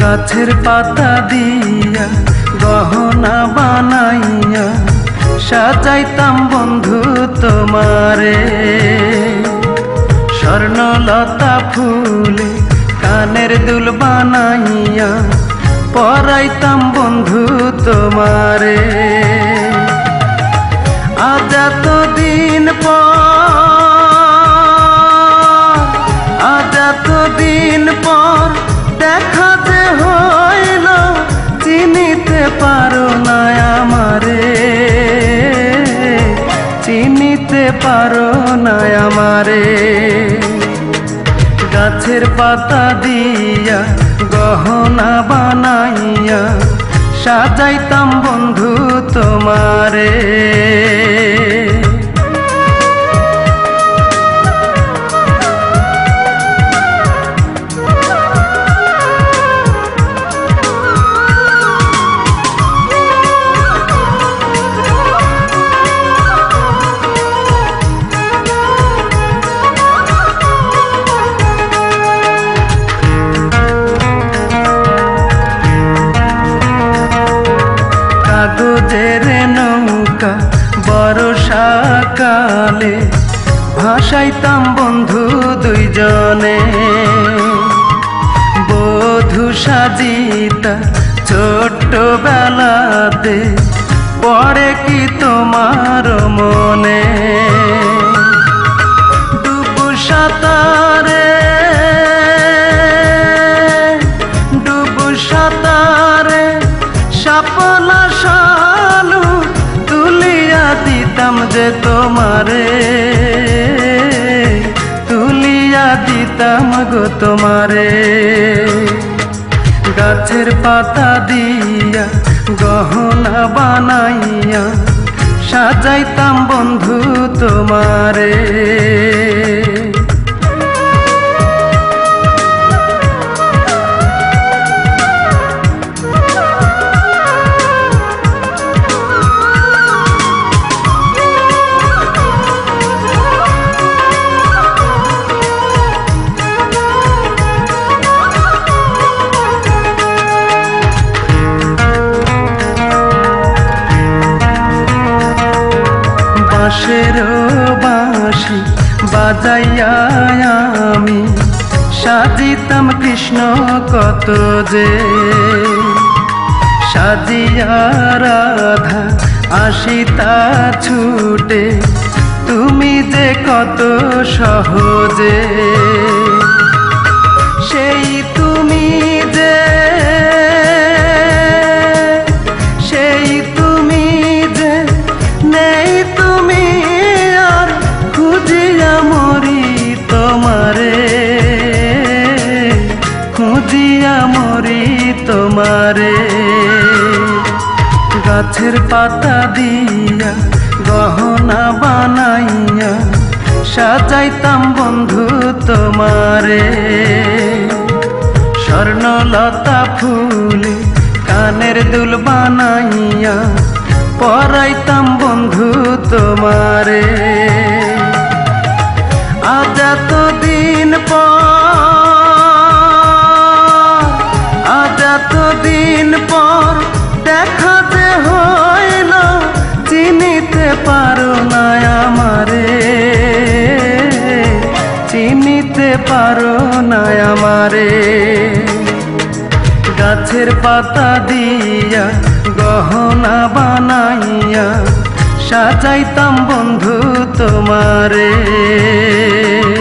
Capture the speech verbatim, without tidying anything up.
গাছের পাতা দিয়া গহনা বানাইয়া সাজাইতাম বন্ধু তোমারে। স্বর্ণলতা ফুলে কানের দুল বানাইয়া পরাইতাম বন্ধু তোমারে। আজ এতদিন পর আজ এতদিন পর দেখা যে হইল, চিনিতে পারো না আমারে, চিনিতে পারো না আমারে। গাছের পাতা দিয়া গহনা বানাইয়া সাজাইতাম বন্ধু তোমারে। কাগজের নৌকা বর্ষাকালে ভাসাইতাম বন্ধু দুইজনে। বধূ সাজিতা ছোট্ট বেলাতে পড়ে কি তোমার মনে? ডুবু সাঁতারে ডুবু সাঁতারে শাপলা শালু তুলিয়া দিতাম যে তোমারে, তুলিয়া দিতাম গো তোমারে। গাছের পাতা দিয়া গহনা বানাইয়া সাজাইতাম বন্ধু তোমারে। বাঁশের বাঁশি বাজাইয়া আমি সাজিতাম কৃষ্ণ কত যে। সাজিয়া রাধা আসিতা ছুটে তুমি যে কত সহজে। সেই তুমি যে সেই তুমি যে নেই তুমি আর খুঁজিয়া মরি তোমারে, খুঁজিয়া মরি তোমারে। গাছের পাতা দিয়া গহনা বানাইয়া সাজাইতাম বন্ধু তোমারে। স্বর্ণলতা ফুলে কানের দুল বানাইয়া পরাইতাম বন্ধু তোমারে। আজ এতদিন পর আজ এতদিন পর দেখা যে হইল, চিনিতে পারো না আমারে, চিনিতে পারো না আমারে। গাছের পাতা দিয়া গহনা বানাইয়া সাজাইতাম বন্ধু তোমারে।